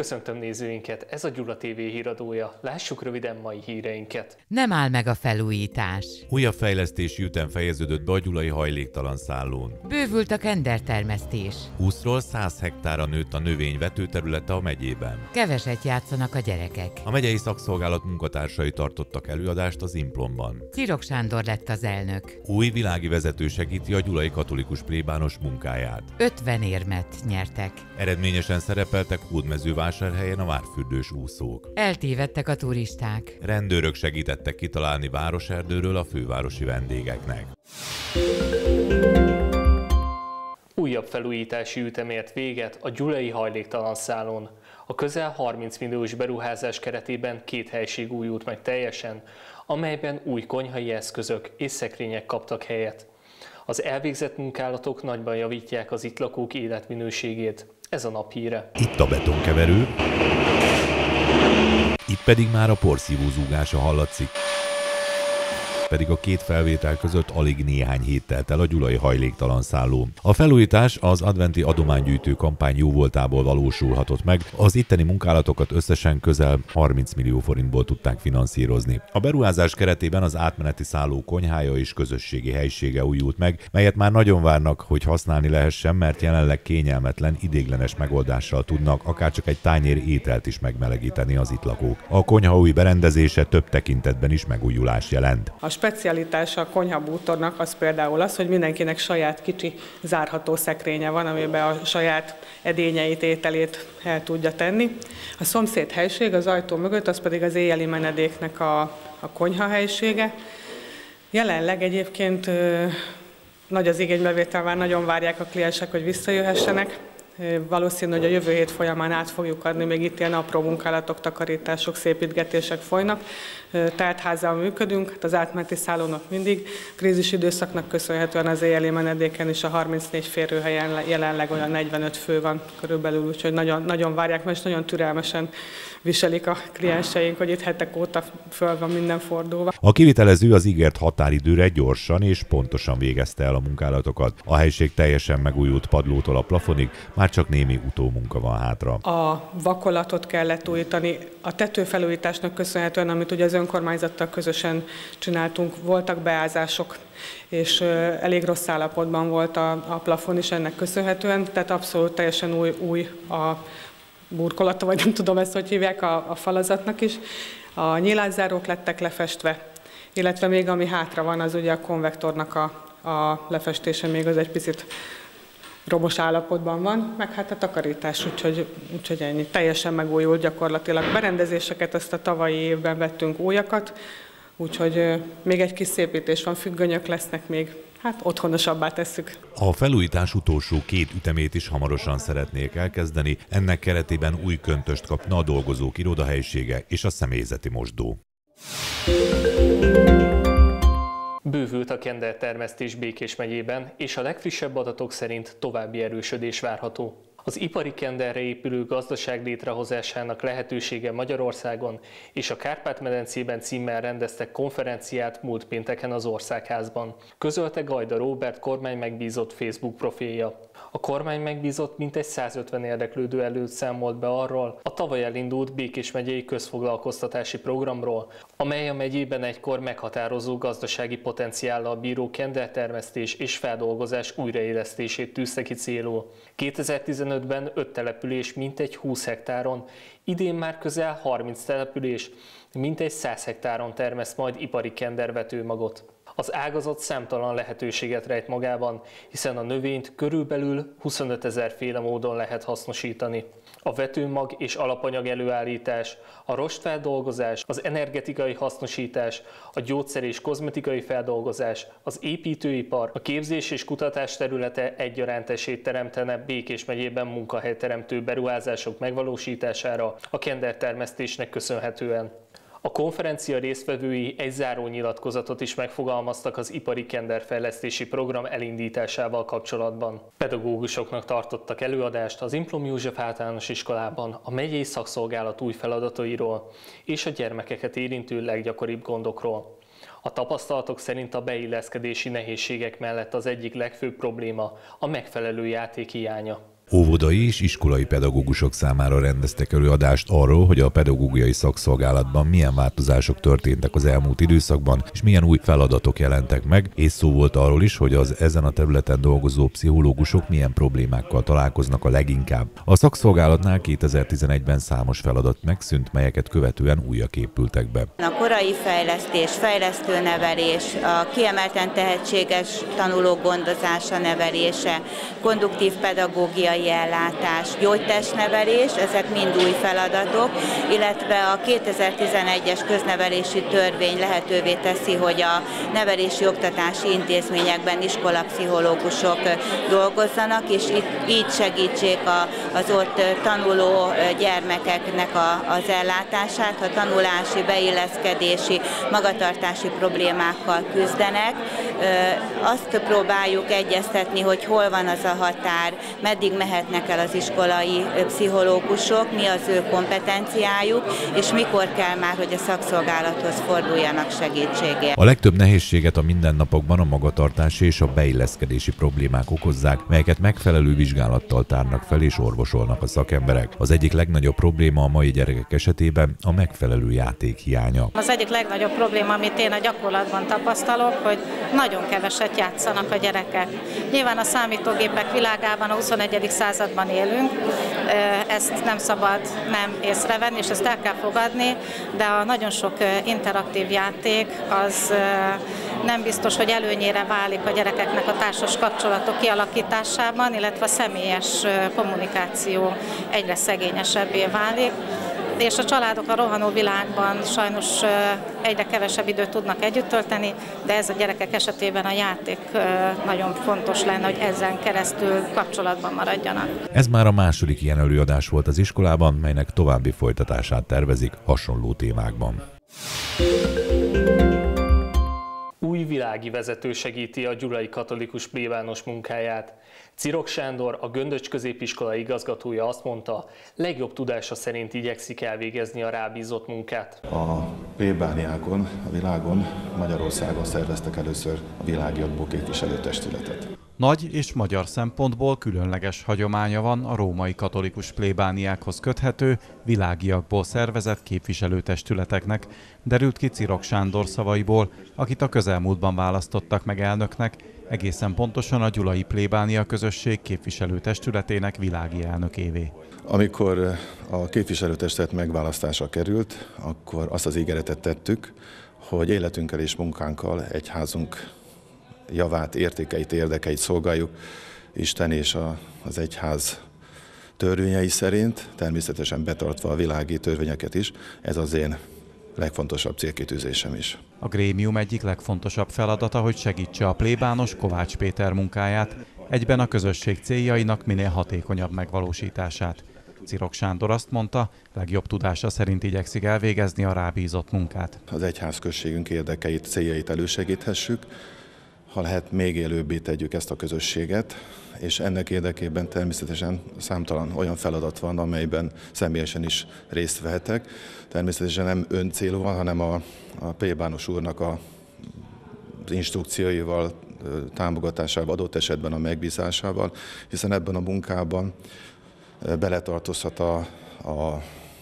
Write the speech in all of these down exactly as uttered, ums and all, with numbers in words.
Köszöntöm nézőinket, ez a Gyula té vé híradója. Lássuk röviden mai híreinket. Nem áll meg a felújítás. Újabb fejlesztési ütem fejeződött be a gyulai hajléktalan szállón. Bővült a kendertermesztés. húszról száz hektárra nőtt a növény vetőterülete a megyében. Keveset játszanak a gyerekek. A megyei szakszolgálat munkatársai tartottak előadást az Implomban. Cirok Sándor lett az elnök. Új világi vezető segíti a gyulai katolikus plébános munkáját. ötven érmet nyertek. Eredményesen szerepeltek Hódmezővásárhelyen a várfürdős úszók. Eltévedtek a turisták. Rendőrök segítettek kitalálni városerdőről a fővárosi vendégeknek. Újabb felújítási ütem ért véget a gyulai hajléktalan szállón. A közel harminc milliós beruházás keretében két helység újult meg teljesen, amelyben új konyhai eszközök és szekrények kaptak helyet. Az elvégzett munkálatok nagyban javítják az itt lakók életminőségét. Ez a nap híre. Itt a betonkeverő, itt pedig már a porszívó zúgása hallatszik. Pedig a két felvétel között alig néhány hét telt el a gyulai hajléktalan szállón. A felújítás az adventi adománygyűjtő kampány jóvoltából valósulhatott meg, az itteni munkálatokat összesen közel harminc millió forintból tudták finanszírozni. A beruházás keretében az átmeneti szálló konyhája és közösségi helysége újult meg, melyet már nagyon várnak, hogy használni lehessen, mert jelenleg kényelmetlen, idéglenes megoldással tudnak akárcsak egy tányér ételt is megmelegíteni az itt lakók. A konyha új berendezése több tekintetben is megújulás jelent. A specialitása a konyhabútornak az például az, hogy mindenkinek saját kicsi zárható szekrénye van, amiben a saját edényeit, ételét el tudja tenni. A szomszéd helység az ajtó mögött, az pedig az éjjeli menedéknek a, a konyha helysége. Jelenleg egyébként ö, nagy az igénybevétel, már nagyon várják a kliensek, hogy visszajöhessenek. Valószínű, hogy a jövő hét folyamán át fogjuk adni, még itt ilyen apró munkálatok, takarítások, szépítgetések folynak. Teltházzal működünk, az átmeneti szállónak mindig. Krízis időszaknak köszönhetően az éjjeli menedéken is a harmincnégy férőhelyen jelenleg olyan negyvenöt fő van körülbelül, úgyhogy nagyon, nagyon várják, mert nagyon türelmesen viselik a klienseink, hogy itt hetek óta föl van minden fordulva. A kivitelező az ígért határidőre gyorsan és pontosan végezte el a munkálatokat. A helység teljesen megújult padlótól a plafonig, már csak némi utómunka van hátra. A vakolatot kellett újítani. A tetőfelújításnak köszönhetően, amit ugye az önkormányzattal közösen csináltunk, voltak beázások, és elég rossz állapotban volt a, a plafon is ennek köszönhetően, tehát abszolút teljesen új, új a burkolata, vagy nem tudom ezt, hogy hívják, a, a falazatnak is. A nyilászárók lettek lefestve, illetve még ami hátra van, az ugye a konvektornak a, a lefestése, még az egy picit romos állapotban van, meg hát a takarítás, úgyhogy, úgyhogy ennyi. Teljesen megújult gyakorlatilag. Berendezéseket, ezt a tavalyi évben vettünk újakat, úgyhogy még egy kis szépítés van, függönyök lesznek még, hát otthonosabbá tesszük. A felújítás utolsó két ütemét is hamarosan szeretnék elkezdeni, ennek keretében új köntöst kapna a dolgozók irodahelysége és a személyzeti mosdó. Bővült a kendertermesztés Békés megyében, és a legfrissebb adatok szerint további erősödés várható. Az ipari kenderre épülő gazdaság létrehozásának lehetősége Magyarországon és a Kárpát-medencében címmel rendeztek konferenciát múlt pénteken az Országházban, közölte Gajda Róbert kormány megbízott Facebook profilja. A kormány megbízott mintegy százötven érdeklődő előtt számolt be arról a tavaly elindult Békés megyei közfoglalkoztatási programról, amely a megyében egykor meghatározó gazdasági potenciállal bíró kendertermesztés és feldolgozás újraélesztését tűzte ki célul. kétezer-tizenötben öt település mintegy húsz hektáron, idén már közel harminc település, mintegy száz hektáron termeszt majd ipari kendervetőmagot. Az ágazat számtalan lehetőséget rejt magában, hiszen a növényt körülbelül huszonötezer féle módon lehet hasznosítani. A vetőmag és alapanyag előállítás, a rostfeldolgozás, az energetikai hasznosítás, a gyógyszer és kozmetikai feldolgozás, az építőipar, a képzés és kutatás területe egyaránt esélyt teremtene Békés megyében munkahelyteremtő beruházások megvalósítására a kendertermesztésnek köszönhetően. A konferencia résztvevői egy záró nyilatkozatot is megfogalmaztak az ipari kenderfejlesztési program elindításával kapcsolatban. Pedagógusoknak tartottak előadást az Implom József Általános Iskolában a megyei szakszolgálat új feladatairól és a gyermekeket érintő leggyakoribb gondokról. A tapasztalatok szerint a beilleszkedési nehézségek mellett az egyik legfőbb probléma a megfelelő játék hiánya. Óvodai és iskolai pedagógusok számára rendeztek előadást arról, hogy a pedagógiai szakszolgálatban milyen változások történtek az elmúlt időszakban, és milyen új feladatok jelentek meg, és szó volt arról is, hogy az ezen a területen dolgozó pszichológusok milyen problémákkal találkoznak a leginkább. A szakszolgálatnál kétezer-tizenegyben számos feladat megszűnt, melyeket követően újak épültek be. A korai fejlesztés, fejlesztő nevelés, a kiemelten tehetséges tanulók gondozása, nevelése, konduktív pedagógiai ellátás, gyógytestnevelés, ezek mind új feladatok, illetve a kétezer-tizenegyes köznevelési törvény lehetővé teszi, hogy a nevelési oktatási intézményekben iskolapszichológusok dolgozzanak, és így segítsék az ott tanuló gyermekeknek az ellátását, ha tanulási, beilleszkedési, magatartási problémákkal küzdenek. Azt próbáljuk egyeztetni, hogy hol van az a határ, meddig mehetnek el az iskolai pszichológusok, mi az ő kompetenciájuk, és mikor kell már, hogy a szakszolgálathoz forduljanak segítségért. A legtöbb nehézséget a mindennapokban a magatartási és a beilleszkedési problémák okozzák, melyeket megfelelő vizsgálattal tárnak fel és orvosolnak a szakemberek. Az egyik legnagyobb probléma a mai gyerekek esetében a megfelelő játék hiánya. Az egyik legnagyobb probléma, amit én a gyakorlatban tapasztalok, hogy nagyon keveset játszanak a gyerekek. Nyilván a számítógépek világában a huszonegyedik században élünk, ezt nem szabad nem észrevenni, és ezt el kell fogadni, de a nagyon sok interaktív játék az nem biztos, hogy előnyére válik a gyerekeknek a társas kapcsolatok kialakításában, illetve a személyes kommunikáció egyre szegényesebbé válik, és a családok a rohanó világban sajnos egyre kevesebb időt tudnak együtt tölteni, de ez a gyerekek esetében a játék nagyon fontos lenne, hogy ezen keresztül kapcsolatban maradjanak. Ez már a második ilyen előadás volt az iskolában, melynek további folytatását tervezik hasonló témákban. Új világi vezető segíti a gyulai katolikus plébános munkáját. Cirok Sándor, a Göndöcs középiskola igazgatója azt mondta, legjobb tudása szerint igyekszik elvégezni a rábízott munkát. A plébániákon, a világon, Magyarországon szerveztek először a világi jogból képviselőtestületet. Nagy és magyar szempontból különleges hagyománya van a római katolikus plébániákhoz köthető, világiakból szervezett képviselőtestületeknek, derült ki Cirok Sándor szavaiból, akit a közelmúltban választottak meg elnöknek, egészen pontosan a gyulai plébánia közösség képviselőtestületének világi elnökévé. Amikor a képviselőtestület megválasztásra került, akkor azt az ígéretet tettük, hogy életünkkel és munkánkkal egyházunk javát, értékeit, érdekeit szolgáljuk Isten és a, az egyház törvényei szerint, természetesen betartva a világi törvényeket is. Ez az én legfontosabb célkitűzésem is. A grémium egyik legfontosabb feladata, hogy segítse a plébános Kovács Péter munkáját, egyben a közösség céljainak minél hatékonyabb megvalósítását. Cirok Sándor azt mondta, legjobb tudása szerint igyekszik elvégezni a rábízott munkát. Az egyházközségünk érdekeit, céljait elősegíthessük, ha lehet, még élőbbé tegyük ezt a közösséget, és ennek érdekében természetesen számtalan olyan feladat van, amelyben személyesen is részt vehetek. Természetesen nem öncélúan, hanem a, a plébános úrnak a, az instrukcióival, támogatásával, adott esetben a megbízásával, hiszen ebben a munkában beletartozhat a, a,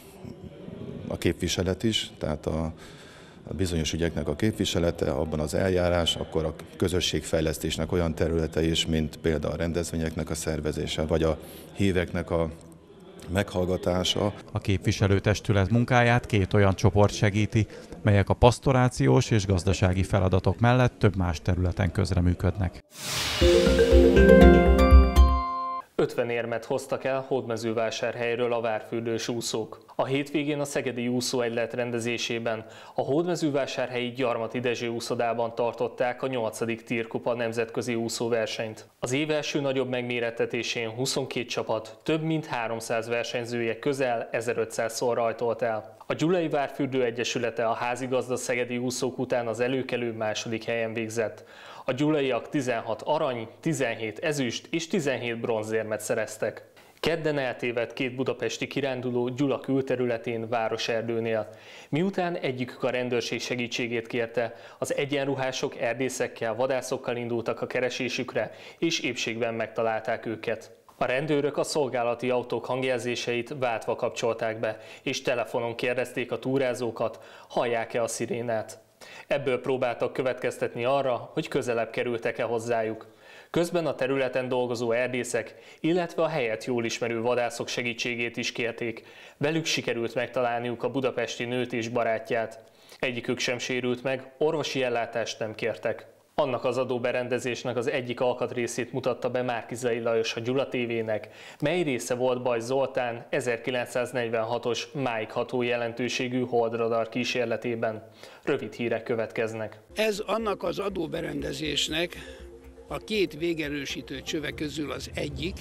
a képviselet is, tehát a a bizonyos ügyeknek a képviselete, abban az eljárás, akkor a közösségfejlesztésnek olyan területe is, mint például a rendezvényeknek a szervezése, vagy a híveknek a meghallgatása. A képviselőtestület munkáját két olyan csoport segíti, melyek a pasztorációs és gazdasági feladatok mellett több más területen közreműködnek. ötven érmet hoztak el Hódmezővásárhelyről a várfürdős úszók. A hétvégén a Szegedi Úszóegylet rendezésében a Hódmezővásárhelyi Gyarmati Dezső úszodában tartották a nyolcadik Tírkupa nemzetközi úszóversenyt. Az év első nagyobb megmérettetésén huszonkét csapat több mint háromszáz versenyzője közel ezerötszázszor rajtolt el. A Gyulai Várfürdő Egyesülete a házigazda szegedi úszók után az előkelő második helyen végzett. A gyulaiak tizenhat arany, tizenhét ezüst és tizenhét bronzérmet szereztek. Kedden eltévedt két budapesti kiránduló Gyula külterületén Városerdőnél. Miután egyikük a rendőrség segítségét kérte, az egyenruhások erdészekkel, vadászokkal indultak a keresésükre, és épségben megtalálták őket. A rendőrök a szolgálati autók hangjelzéseit váltva kapcsolták be, és telefonon kérdezték a túrázókat, hallják-e a szirénát. Ebből próbáltak következtetni arra, hogy közelebb kerültek-e hozzájuk. Közben a területen dolgozó erdészek, illetve a helyet jól ismerő vadászok segítségét is kérték. Velük sikerült megtalálniuk a budapesti nőt és barátját. Egyikük sem sérült meg, orvosi ellátást nem kértek. Annak az adóberendezésnek az egyik alkatrészét mutatta be Márki-Zay Lajos a Gyula té vének, mely része volt Bajsz Zoltán ezerkilencszáznegyvenhatos máig ható jelentőségű holdradar kísérletében. Rövid hírek következnek. Ez annak az adóberendezésnek a két végerősítő csöve közül az egyik,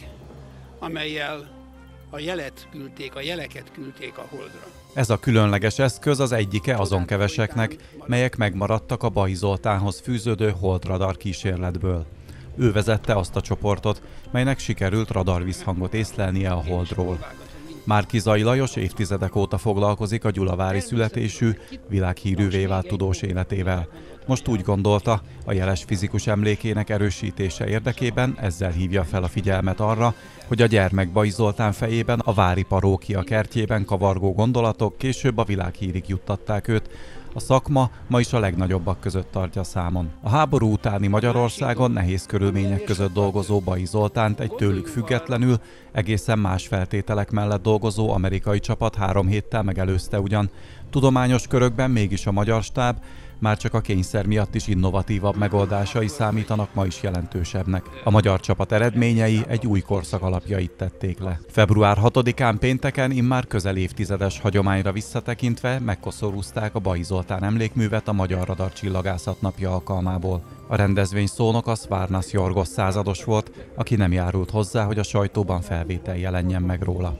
amellyel a jelet küldték, a jeleket küldték a Holdra. Ez a különleges eszköz az egyike azon keveseknek, melyek megmaradtak a Bajsz Zoltánhoz fűződő holdradar kísérletből. Ő vezette azt a csoportot, melynek sikerült radarvízhangot észlelnie a Holdról. Márki-Zay Lajos évtizedek óta foglalkozik a gyulavári születésű, világhírűvé vált tudós életével. Most úgy gondolta, a jeles fizikus emlékének erősítése érdekében ezzel hívja fel a figyelmet arra, hogy a gyermek Bajsz Zoltán fejében a vári parókia kertjében kavargó gondolatok később a világhírig juttatták őt. A szakma ma is a legnagyobbak között tartja számon. A háború utáni Magyarországon nehéz körülmények között dolgozó Bajsz Zoltánt egy tőlük függetlenül, egészen más feltételek mellett dolgozó amerikai csapat három héttel megelőzte ugyan. Tudományos körökben mégis a magyar stáb, már csak a kényszer miatt is innovatívabb megoldásai számítanak ma is jelentősebbnek. A magyar csapat eredményei egy új korszak alapjait tették le. február hatodikán pénteken immár közel évtizedes hagyományra visszatekintve megkoszorúzták a Bajsz Zoltán emlékművet a Magyar Radar Csillagászat napja alkalmából. A rendezvény szónoka Szvárnasz Jorgos százados volt, aki nem járult hozzá, hogy a sajtóban felvétel jelenjen meg róla.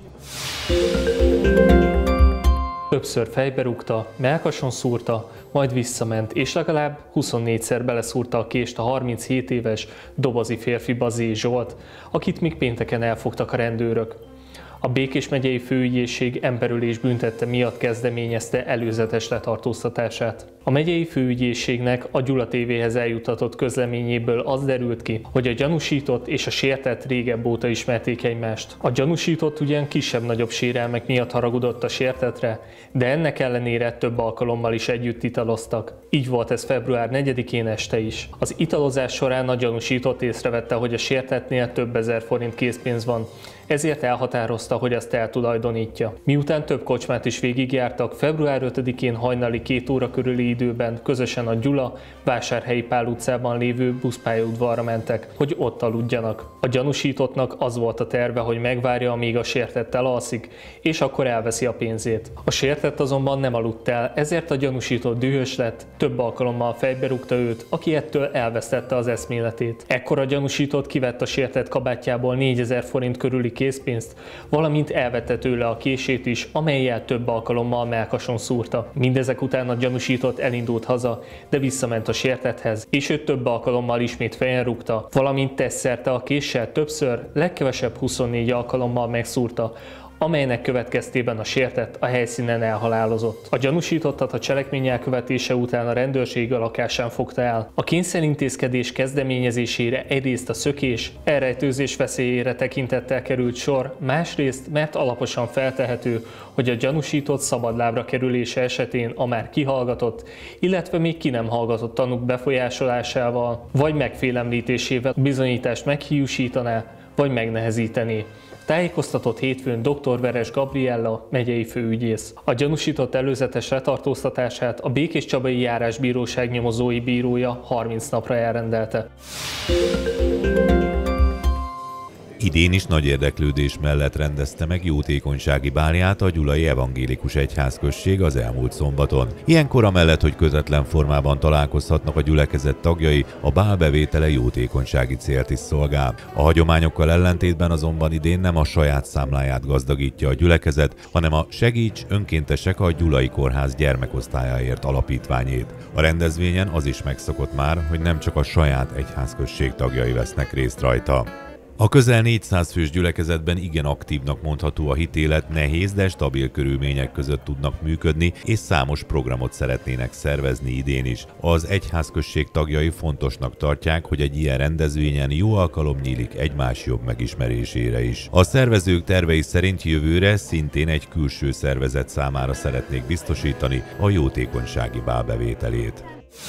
Többször fejbe rúgta, mellkason szúrta, majd visszament, és legalább huszonnégyszer beleszúrta a kést a harminchét éves dobozi férfi Bazé Zsolt, akit még pénteken elfogtak a rendőrök. A Békés megyei főügyészség emberölés büntette miatt kezdeményezte előzetes letartóztatását. A megyei főügyészségnek a Gyula té véhez eljuttatott közleményéből az derült ki, hogy a gyanúsított és a sértett régebb óta ismerték egymást. A gyanúsított ugyan kisebb-nagyobb sérelmek miatt haragudott a sértettre, de ennek ellenére több alkalommal is együtt italoztak. Így volt ez február negyedikén este is. Az italozás során a gyanúsított észrevette, hogy a sértettnél több ezer forint készpénz van, ezért elhatározta, hogy azt eltulajdonítja. Miután több kocsmát is végigjártak, február ötödikén hajnali két óra körüli időben közösen a Gyula Vásárhelyi Pál utcában lévő buszpályaudvarra mentek, hogy ott aludjanak. A gyanúsítottnak az volt a terve, hogy megvárja, amíg a sértett elalszik, és akkor elveszi a pénzét. A sértett azonban nem aludt el, ezért a gyanúsított dühös lett, több alkalommal fejbe rúgta őt, aki ettől elvesztette az eszméletét. Ekkor a gyanúsított kivett a sértett kabátjából négyezer forint körüli készpénzt, valamint elvette tőle a kését is, amellyel több alkalommal mellkason szúrta. Mindezek után a gyanúsított elindult haza, de visszament a sértetthez, és őt több alkalommal ismét fejen rúgta, valamint teszszerte a késsel többször, legkevesebb huszonnégy alkalommal megszúrta, amelynek következtében a sértett a helyszínen elhalálozott. A gyanúsítottat a cselekmény elkövetése után a rendőrség a lakásán fogta el. A kényszerintézkedés kezdeményezésére egyrészt a szökés, elrejtőzés veszélyére tekintettel került sor, másrészt mert alaposan feltehető, hogy a gyanúsított szabadlábra kerülése esetén a már kihallgatott, illetve még ki nem hallgatott tanúk befolyásolásával vagy megfélemlítésével bizonyítást meghiúsítaná vagy megnehezítené. Tájékoztatott hétfőn dr. Veres Gabriella, megyei főügyész. A gyanúsított előzetes letartóztatását a Békéscsabai Járásbíróság nyomozói bírója harminc napra elrendelte. Idén is nagy érdeklődés mellett rendezte meg jótékonysági bálját a Gyulai Evangélikus Egyházközség az elmúlt szombaton. Ilyenkor amellett, hogy közvetlen formában találkozhatnak a gyülekezet tagjai, a bál bevétele jótékonysági célt is szolgál. A hagyományokkal ellentétben azonban idén nem a saját számláját gazdagítja a gyülekezet, hanem a Segíts önkéntesek a Gyulai Kórház gyermekosztályáért alapítványét. A rendezvényen az is megszokott már, hogy nem csak a saját egyházközség tagjai vesznek részt rajta. A közel négyszáz fős gyülekezetben igen aktívnak mondható a hitélet, nehéz, de stabil körülmények között tudnak működni, és számos programot szeretnének szervezni idén is. Az egyházközség tagjai fontosnak tartják, hogy egy ilyen rendezvényen jó alkalom nyílik egymás jobb megismerésére is. A szervezők tervei szerint jövőre szintén egy külső szervezet számára szeretnék biztosítani a jótékonysági bálbevételét.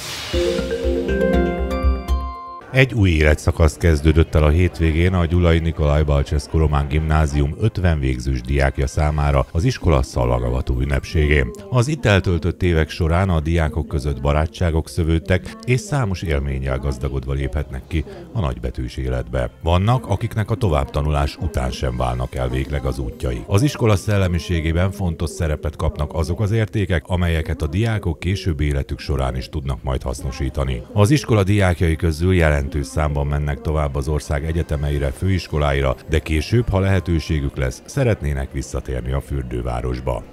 Egy új életszakasz kezdődött el a hétvégén a Gyulai Nikolaj Balcseszko Román Gimnázium ötven végzős diákja számára az iskola szallagavató ünnepségén. Az itt eltöltött évek során a diákok között barátságok szövődtek, és számos élménnyel gazdagodva léphetnek ki a nagybetűs életbe. Vannak, akiknek a továbbtanulás után sem válnak el végleg az útjai. Az iskola szellemiségében fontos szerepet kapnak azok az értékek, amelyeket a diákok később életük során is tudnak majd hasznosítani. Az iskola diákjai közül jelen jelentős számban mennek tovább az ország egyetemeire, főiskoláira, de később, ha lehetőségük lesz, szeretnének visszatérni a fürdővárosba.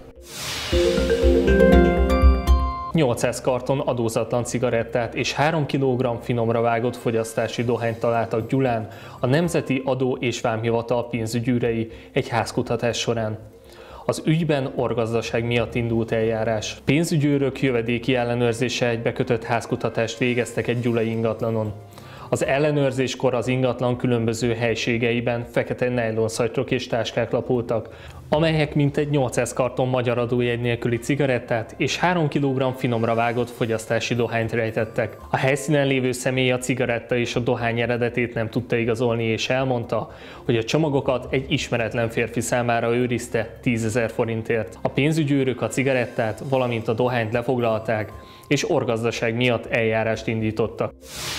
nyolcszáz karton adózatlan cigarettát és három kilogramm finomra vágott fogyasztási dohányt találtak Gyulán a Nemzeti Adó és Vámhivatal pénzügyőrei egy házkutatás során. Az ügyben orgazdaság miatt indult eljárás. Pénzügyőrök jövedéki ellenőrzése egy bekötött házkutatást végeztek egy gyulai ingatlanon. Az ellenőrzéskor az ingatlan különböző helységeiben fekete nejlonszatyrok és táskák lapultak, amelyek mintegy nyolcszáz karton magyar adójegy nélküli cigarettát és három kilogramm finomra vágott fogyasztási dohányt rejtettek. A helyszínen lévő személy a cigaretta és a dohány eredetét nem tudta igazolni, és elmondta, hogy a csomagokat egy ismeretlen férfi számára őrizte tízezer forintért. A pénzügyőrök a cigarettát, valamint a dohányt lefoglalták, és orgazdaság miatt eljárást indítottak.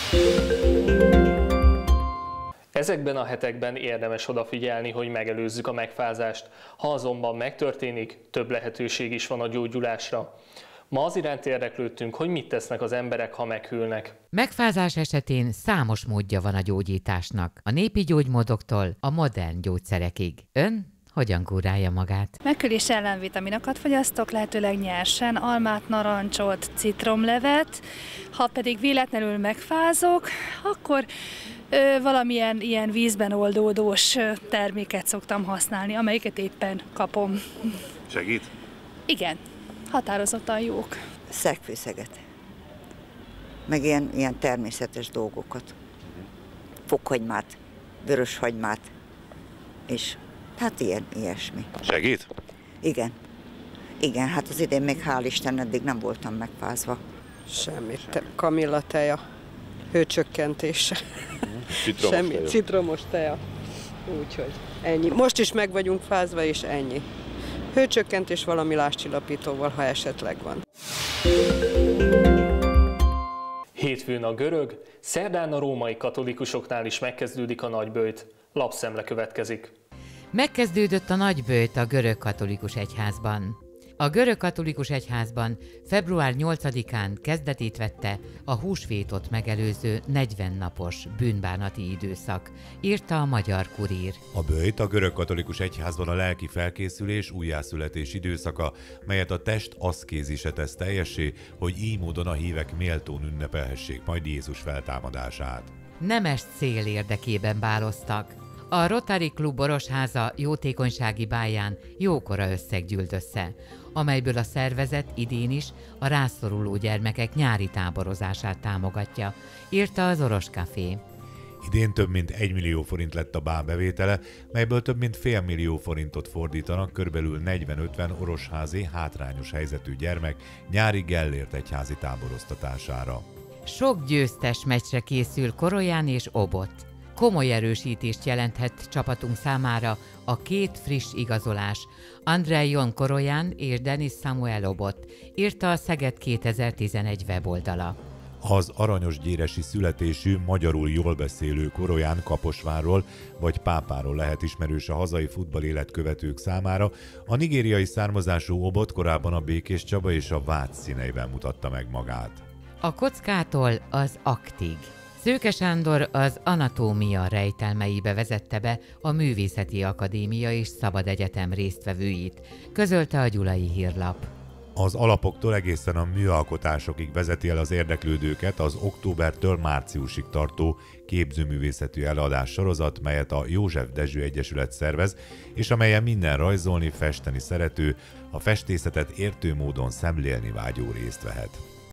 Ezekben a hetekben érdemes odafigyelni, hogy megelőzzük a megfázást. Ha azonban megtörténik, több lehetőség is van a gyógyulásra. Ma az iránt érdeklődtünk, hogy mit tesznek az emberek, ha meghűlnek. Megfázás esetén számos módja van a gyógyításnak, a népi gyógymódoktól a modern gyógyszerekig. Ön hogyan kúrálja magát? Meghűlés ellen vitaminokat fogyasztok, lehetőleg nyersen, almát, narancsot, citromlevet. Ha pedig véletlenül megfázok, akkor ö, valamilyen ilyen vízben oldódós terméket szoktam használni, amelyiket éppen kapom. Segít? Igen, határozottan jók. Szegfűszeget, meg ilyen, ilyen természetes dolgokat. Fokhagymát, vöröshagymát, és hát ilyen, ilyesmi. Segít? Igen. Igen, hát az idén még hál' Isten eddig nem voltam megfázva. Semmit. Kamilla teja, hőcsökkentése. Citromos Semmi. teja. Citromos teja. Úgyhogy ennyi. Most is meg vagyunk fázva, és ennyi. Hőcsökkentés valami lázcsillapítóval, ha esetleg van. Hétfőn a görög, szerdán a római katolikusoknál is megkezdődik a nagyböjt. Lapszemle következik. Megkezdődött a nagyböjt a görög katolikus egyházban. A görög katolikus egyházban február nyolcadikán kezdetét vette a húsvétot megelőző negyven napos bűnbánati időszak, írta a Magyar Kurír. A böjt a görög katolikus egyházban a lelki felkészülés, újjászületés időszaka, melyet a test aszkézise tesz teljessé, hogy így módon a hívek méltón ünnepelhessék majd Jézus feltámadását. Nemes cél érdekében báloztak. A Rotary Klub Orosháza jótékonysági báján jókora összeg gyűlt össze, amelyből a szervezet idén is a rászoruló gyermekek nyári táborozását támogatja, írta az Oros Café. Idén több mint egy millió forint lett a bálbevétele, melyből több mint fél millió forintot fordítanak körülbelül negyven-ötven orosházi hátrányos helyzetű gyermek nyári Gellért egyházi táboroztatására. Sok győztes meccsre készül Korolyán és Obot. Komoly erősítést jelenthet csapatunk számára a két friss igazolás, Andrei Jon Korolyán és Denis Samuel Obot, írta a Szeged kétezer-tizenegy weboldala. Az aranyosgyéresi születésű, magyarul jól beszélő Korolyán Kaposvárról vagy Pápáról lehet ismerős a hazai futballélet követők számára. A nigériai származású Obot korábban a Békés Csaba és a Vác színeiben mutatta meg magát. A kockától az aktig. Szőke Sándor az anatómia rejtelmeibe vezette be a Művészeti Akadémia és Szabad Egyetem résztvevőit, közölte a Gyulai Hírlap. Az alapoktól egészen a műalkotásokig vezeti el az érdeklődőket az októbertől márciusig tartó képzőművészetű előadás sorozat, melyet a József Dezső Egyesület szervez, és amelyen minden rajzolni, festeni szerető, a festészetet értő módon szemlélni vágyó részt vehet.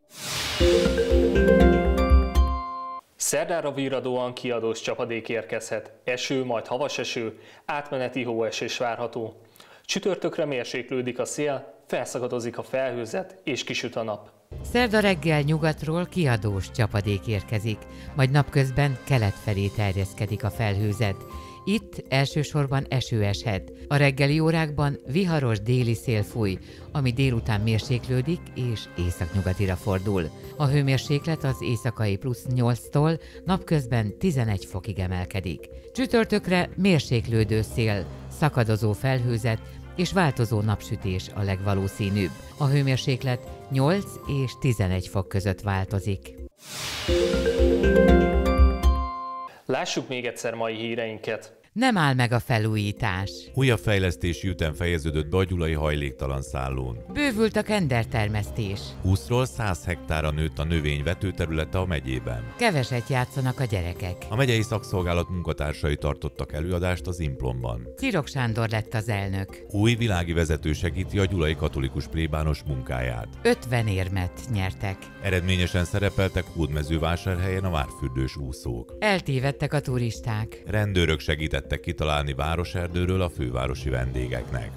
Szerdára virradóan kiadós csapadék érkezhet, eső, majd havas eső, átmeneti hóesés várható. Csütörtökre mérséklődik a szél, felszakadozik a felhőzet és kisüt a nap. Szerda reggel nyugatról kiadós csapadék érkezik, majd napközben kelet felé terjeszkedik a felhőzet. Itt elsősorban eső eshet. A reggeli órákban viharos déli szél fúj, ami délután mérséklődik és északnyugatira fordul. A hőmérséklet az éjszakai plusz nyolctól napközben tizenegy fokig emelkedik. Csütörtökre mérséklődő szél, szakadozó felhőzet és változó napsütés a legvalószínűbb. A hőmérséklet nyolc és tizenegy fok között változik. Lássuk még egyszer mai híreinket. Nem áll meg a felújítás. Újabb fejlesztési ütem fejeződött be a gyulai hajléktalan szállón. Bővült a kendertermesztés. húszról száz hektárra nőtt a növény vetőterülete a megyében. Keveset játszanak a gyerekek. A megyei szakszolgálat munkatársai tartottak előadást az Implomban. Cirok Sándor lett az elnök. Új világi vezető segíti a gyulai katolikus plébános munkáját. ötven érmet nyertek. Eredményesen szerepeltek Hódmezővásárhelyen a várfürdős úszók. Eltévedtek a turisták. Rendőrök segítettek kitalálni városerdőről a fővárosi vendégeknek.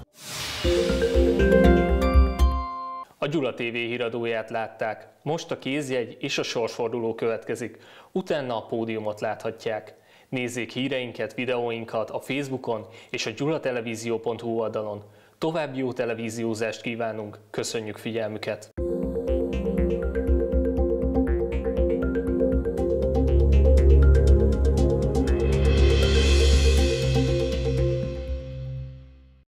A Gyula té vé híradóját látták. Most a kézjegy és a sorsforduló következik. Utána a pódiumot láthatják. Nézzék híreinket, videóinkat a Facebookon és a gyulatelevízió pont hu oldalon. További jó televíziózást kívánunk, köszönjük figyelmüket!